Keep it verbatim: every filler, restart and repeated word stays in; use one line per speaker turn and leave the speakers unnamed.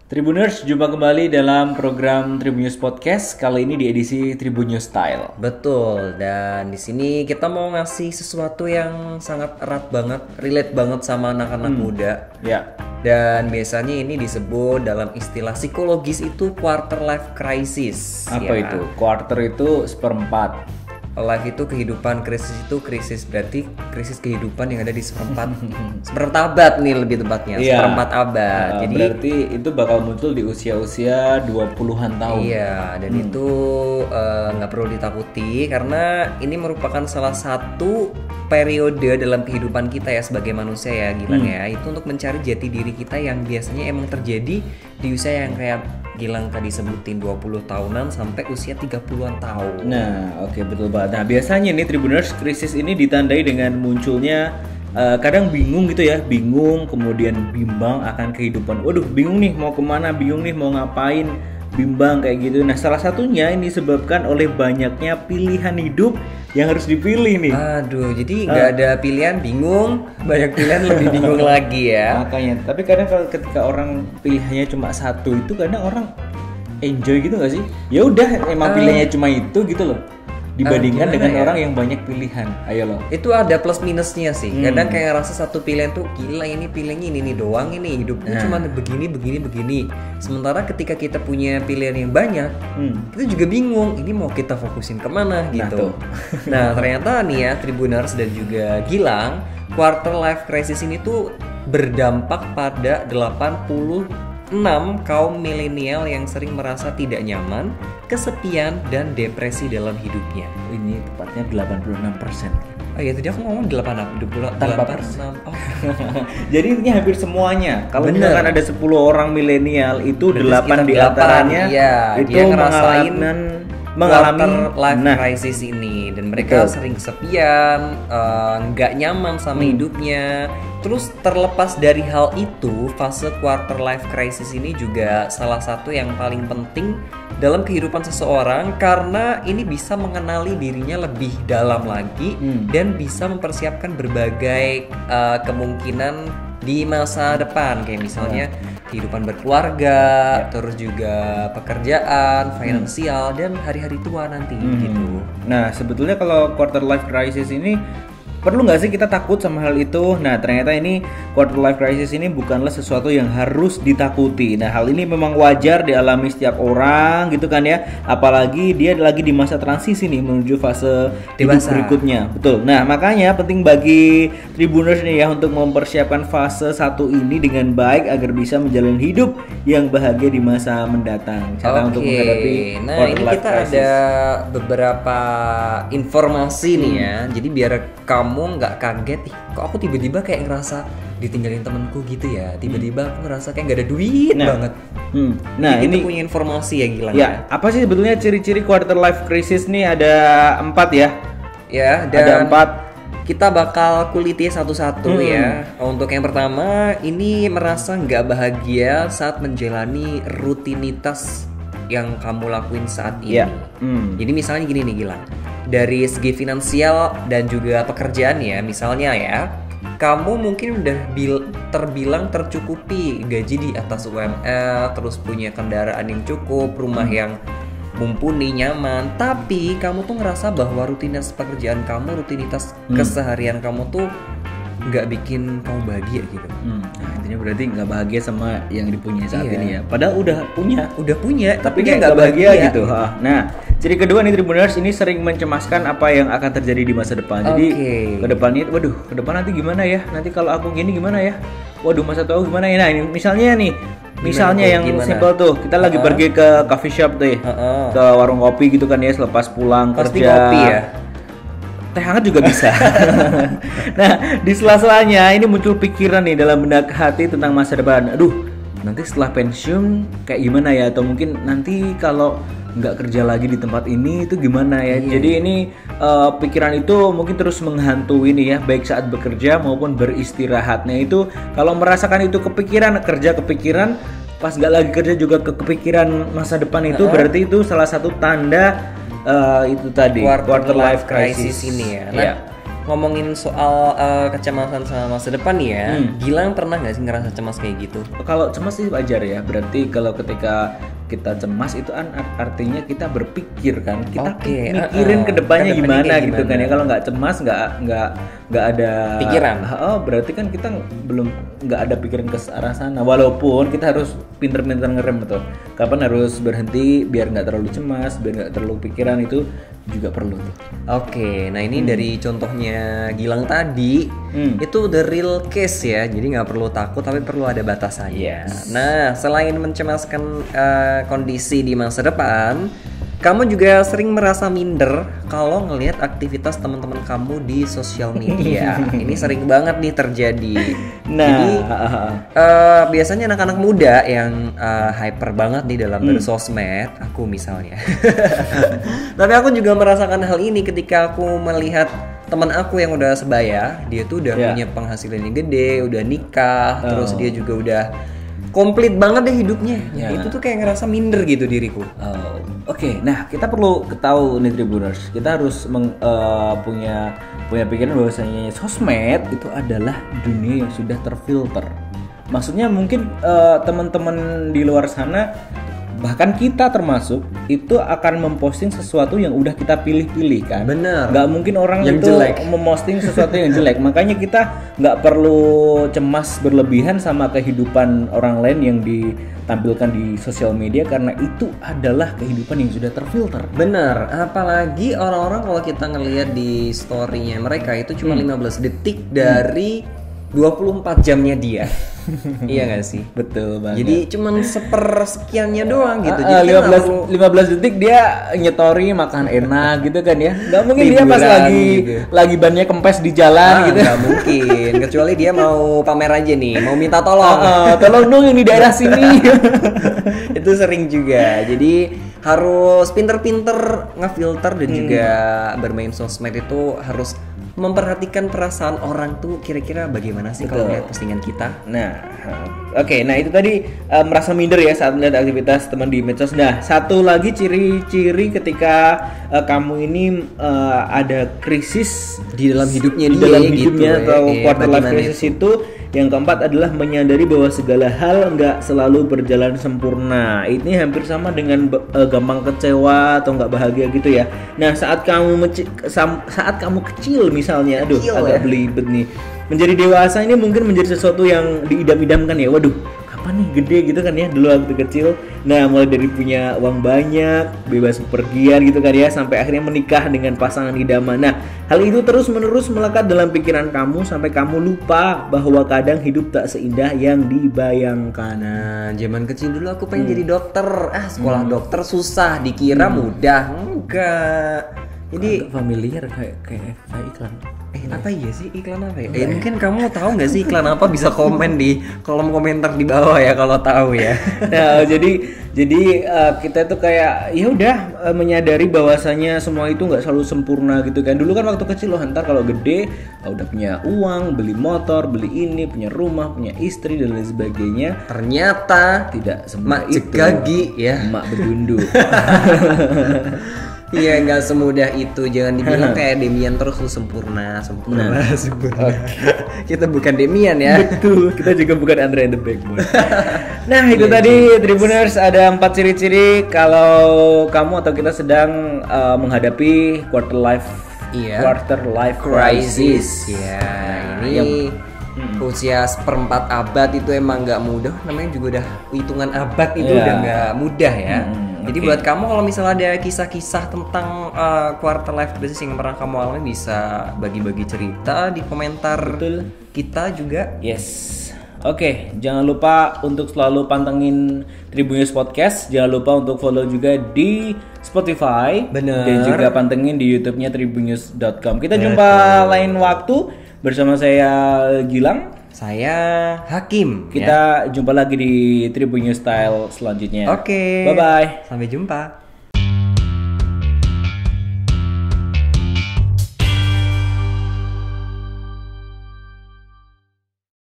Tribuners, jumpa kembali dalam program Tribunnews Podcast. Kali ini di edisi Tribunnews Style.
Betul, dan di sini kita mau ngasih sesuatu yang sangat erat banget, relate banget sama anak-anak
Hmm.
muda.
Ya.
Dan biasanya ini disebut dalam istilah psikologis itu quarter life crisis.
Apa
ya.
itu? Quarter itu seperempat.
Life itu kehidupan, krisis itu krisis berarti krisis kehidupan yang ada di seperempat seperempat abad nih lebih tepatnya,
Iya.
seperempat abad.
Uh,
Jadi
berarti itu bakal muncul di usia-usia dua puluhan tahun.
iya, dan
Hmm.
itu eh, nggak perlu ditakuti karena ini merupakan salah satu periode dalam kehidupan kita ya sebagai manusia ya Gilang
Hmm.
ya. Itu untuk mencari jati diri kita yang biasanya emang terjadi di usia yang kayak Gilang tadi sebutin dua puluh tahunan sampai usia tiga puluhan tahun.
Nah, oke betul banget. Nah, biasanya nih Tribuners, krisis ini ditandai dengan munculnya uh, kadang bingung gitu ya, bingung, kemudian bimbang akan kehidupan. Waduh, bingung nih mau kemana, bingung nih mau ngapain, bimbang kayak gitu. Nah, salah satunya ini disebabkan oleh banyaknya pilihan hidup yang harus dipilih nih.
Aduh, jadi nggak ada pilihan, bingung, banyak pilihan lebih bingung lagi ya.
Makanya, tapi kadang kalau ketika orang pilihannya cuma satu itu kadang orang enjoy gitu gak sih? Ya udah, emang
Ah.
pilihannya cuma itu gitu loh. Dibandingkan
Ah,
dengan
gimana ya?
orang yang banyak pilihan. Ayo loh.
Itu ada plus minusnya sih.
Hmm.
Kadang kayak ngerasa satu pilihan tuh gila ini pilihnya ini nih doang ini hidupku
Nah.
cuma begini begini begini. Sementara ketika kita punya pilihan yang banyak,
Hmm.
kita juga bingung ini mau kita fokusin kemana
Nah,
gitu.
tuh.
Nah, ternyata nih ya Tribuners dan juga Gilang, quarter life crisis ini tuh berdampak pada delapan puluh enam kaum milenial yang sering merasa tidak nyaman, kesepian dan depresi dalam hidupnya.
Ini tepatnya delapan puluh enam persen.
Oh iya tadi aku ngomong delapan puluh
Tanpa
delapan
persen.
enam. Oh.
Jadi intinya hampir semuanya. Kalau
Bener.
misalkan ada sepuluh orang milenial itu
Berarti
delapan
sekitar
di
delapan,
antaranya
iya,
itu
dia ngerasain
mengalami mengalami
quarter life
nah,
crisis ini dan mereka
Betul.
sering kesepian, eh, nggak nyaman sama
Hmm.
hidupnya. Terus terlepas dari hal itu, fase quarter life crisis ini juga salah satu yang paling penting dalam kehidupan seseorang karena ini bisa mengenali dirinya lebih dalam lagi
Hmm.
dan bisa mempersiapkan berbagai eh, kemungkinan di masa depan kayak misalnya kehidupan berkeluarga, terus juga pekerjaan, finansial dan hari-hari tua nanti
Hmm.
gitu.
Nah, sebetulnya kalau quarter life crisis ini perlu nggak sih kita takut sama hal itu? Nah, ternyata ini quarter life crisis ini bukanlah sesuatu yang harus ditakuti. Nah, hal ini memang wajar dialami setiap orang gitu kan ya. Apalagi dia lagi di masa transisi nih menuju fase hidup
Dewasa.
berikutnya. Betul. Nah, makanya penting bagi Tribuners nih ya untuk mempersiapkan fase satu ini dengan baik agar bisa menjalani hidup yang bahagia di masa mendatang. Cara untuk menghadapi
nah
quarter
ini
life
kita
crisis.
ada beberapa informasi nih ya. Jadi biar kamu nggak kaget, ih kok aku tiba-tiba kayak ngerasa ditinggalin temenku gitu ya. Tiba-tiba aku ngerasa kayak nggak ada duit
Nah,
banget.
Hmm. Nah,
Jadi kita
ini
punya informasi ya Gilang
ya, apa sih sebetulnya ciri-ciri quarter life crisis nih? Ada empat ya.
ya.
Ada
Dan
empat.
kita bakal kuliti satu-satu
Hmm.
ya. Untuk yang pertama, ini merasa nggak bahagia saat menjalani rutinitas yang kamu lakuin saat ini.
Ya. Hmm.
Jadi misalnya gini nih Gilang, dari segi finansial dan juga pekerjaan ya, misalnya ya, kamu mungkin udah bil- terbilang tercukupi gaji di atas U M R, terus punya kendaraan yang cukup, rumah yang mumpuni, nyaman, tapi kamu tuh ngerasa bahwa rutinitas pekerjaan kamu, rutinitas
Hmm.
keseharian kamu tuh nggak bikin kamu bahagia gitu.
Hmm. Nah, intinya berarti nggak bahagia sama yang dipunyai saat
Iya.
ini ya. Padahal udah punya,
Udah punya,
tapi
dia
kayak nggak bahagia, gitu. Ha. Nah, ciri kedua nih Tribuners ini sering mencemaskan apa yang akan terjadi di masa depan. Jadi
Oke.
ke depannya, waduh, ke depan nanti gimana ya? Nanti kalau aku gini gimana ya? Waduh, masa tua aku gimana ya? Nah, ini misalnya nih, misalnya
tuh?
yang
Gimana?
simple tuh, kita lagi
Uh-uh.
pergi ke coffee shop tuh, ya.
Heeh.
Ke warung kopi gitu kan ya, selepas pulang
Pasti
kerja.
kopi ya.
Teh hangat juga bisa. Nah, di sela-selanya ini muncul pikiran nih dalam benak hati tentang masa depan. Aduh, nanti setelah pensiun kayak gimana ya? Atau mungkin nanti kalau nggak kerja lagi di tempat ini itu gimana ya?
Iya.
Jadi ini eh, pikiran itu mungkin terus menghantui nih ya, baik saat bekerja maupun beristirahatnya itu. Kalau merasakan itu kepikiran, kerja kepikiran, pas nggak lagi kerja juga ke kepikiran masa depan itu,
Uh-huh.
berarti itu salah satu tanda eh, itu tadi
quarter life crisis ini ya. Nah,
Iya.
ngomongin soal uh, kecemasan sama masa depan nih ya.
Hmm.
Gilang pernah nggak sih ngerasa cemas kayak gitu?
Kalau cemas sih wajar ya. Berarti kalau ketika kita cemas itu kan artinya kita berpikir kan, kita
Oke,
mikirin
uh-uh.
kedepannya
Kedepannya
gimana
kayak
gitu kan
gimana?
ya. Kalau nggak cemas, nggak nggak nggak ada
Pikiran.
Oh, berarti kan kita belum nggak ada pikiran ke arah sana. Walaupun kita harus pinter-pinter ngerem tuh. Kapan harus berhenti biar nggak terlalu cemas, biar nggak terlalu pikiran, itu juga perlu tuh.
Oke, nah ini dari contohnya Gilang tadi,
Hmm.
itu the real case ya, jadi nggak perlu takut tapi perlu ada batasannya.
Yes.
Nah, selain mencemaskan uh, kondisi di masa depan, kamu juga sering merasa minder kalau ngelihat aktivitas teman-teman kamu di sosial media. Ini sering banget nih terjadi.
Nah,
Jadi uh, biasanya anak-anak muda yang uh, hyper banget nih dalam
Hmm.
bersosmed, aku misalnya. Tapi aku juga merasakan hal ini ketika aku melihat teman aku yang udah sebaya, dia tuh udah
Ya.
punya penghasilan yang gede, udah nikah,
Oh.
terus dia juga udah komplit banget deh hidupnya.
Ya.
Itu tuh kayak ngerasa minder gitu diriku.
Oh, Oke, nah kita perlu tahu nih Tribuners, kita harus meng- eh, punya punya pikiran bahwasanya sosmed itu adalah dunia yang sudah terfilter. Maksudnya mungkin eh, teman-teman di luar sana, bahkan kita termasuk, itu akan memposting sesuatu yang udah kita pilih-pilih kan.
Bener.
Nggak mungkin orang
Yang
itu
jelek.
memposting sesuatu yang jelek. Makanya kita nggak perlu cemas berlebihan sama kehidupan orang lain yang ditampilkan di sosial media, karena itu adalah kehidupan yang sudah terfilter.
Bener, apalagi orang-orang kalau kita ngelihat di story-nya mereka itu cuma
Hmm.
lima belas detik dari dua puluh empat jamnya dia. Iya gak sih?
Betul banget.
Jadi cuman sepersekiannya doang gitu.
Ah,
Jadi
ah,
kan
lima belas
nggak perlu-
lima belas detik dia nyetori makan enak gitu kan ya. Nggak mungkin dia pas
Liburan
lagi
gitu.
lagi bannya kempes di jalan
Ah,
gitu.
nggak mungkin, kecuali dia mau pamer aja nih, mau minta tolong.
Ah, ah, tolong dong yang di daerah sini.
Itu sering juga. Jadi harus pinter-pinter ngefilter dan
Hmm.
juga bermain sosmed itu harus memperhatikan perasaan orang tuh kira-kira bagaimana sih kalau
Betul.
lihat postingan kita.
Nah, oke, nah itu tadi eh, merasa minder ya saat melihat aktivitas teman di medsos. Nah, satu lagi ciri-ciri ketika eh, kamu ini eh, ada krisis
Di dalam hidupnya
di
dia
dalam
gitu
hidupnya
ya.
atau
Iya,
quarter life
bagaimana
crisis itu. Yang keempat adalah menyadari bahwa segala hal nggak selalu berjalan sempurna. Ini hampir sama dengan eh, gampang kecewa atau nggak bahagia gitu ya. Nah, saat kamu meci- sam- saat kamu kecil misalnya, aduh
Kecil
agak
ya.
belibet nih. Menjadi dewasa ini mungkin menjadi sesuatu yang diidam-idamkan ya. Waduh, kapan nih gede gitu kan ya dulu waktu kecil. Nah, mulai dari punya uang banyak, bebas bepergian gitu kan ya, sampai akhirnya menikah dengan pasangan idaman. Nah, hal itu terus-menerus melekat dalam pikiran kamu sampai kamu lupa bahwa kadang hidup tak seindah yang dibayangkan.
Nah, zaman kecil dulu aku pengen
Hmm.
jadi dokter. Ah, sekolah dokter susah, dikira mudah. Enggak. Jadi
Agak familiar kayak kayak kayak iklan.
Eh, apa iya sih iklan apa ya? Eh, mungkin kamu tahu nggak sih iklan apa, bisa komen di kolom komentar di bawah ya kalau tahu ya.
Nah, jadi jadi uh, kita tuh kayak ya udah uh, menyadari bahwasanya semua itu nggak selalu sempurna gitu kan. Dulu kan waktu kecil loh, ntar kalau gede uh, udah punya uang, beli motor, beli ini, punya rumah, punya istri dan lain sebagainya.
Ternyata
Tidak semudah
mak
itu.
cegagi ya.
Emak bedundu.
Iya, nggak semudah itu. Jangan dibilang kayak Demian terus lu sempurna, sempurna, sempurna. Kita bukan Demian ya.
Betul, kita juga bukan Andre and the Backbone. Nah, itu tadi Tribuners, ada empat ciri-ciri kalau kamu atau kita sedang uh, menghadapi quarter life
Iya.
quarter life crisis.
Ya,
Nah,
ini
yang-
usia seperempat abad itu emang nggak mudah. Namanya juga udah hitungan abad itu
Iya.
udah nggak mudah ya.
Hmm,
Jadi
oke.
buat kamu kalau misalnya ada kisah-kisah tentang uh, quarter life crisis yang pernah kamu alami, bisa bagi-bagi cerita di komentar
Betul.
kita juga.
Yes. Oke, jangan lupa untuk selalu pantengin Tribunnews Podcast. Jangan lupa untuk follow juga di Spotify.
Bener.
Dan juga pantengin di YouTube-nya tribunnews dot com. Kita jumpa lain waktu bersama saya Gilang.
Saya Hakim. ya.
Kita jumpa lagi di Tribunnews Style selanjutnya.
Oke.
Bye bye.
Sampai jumpa.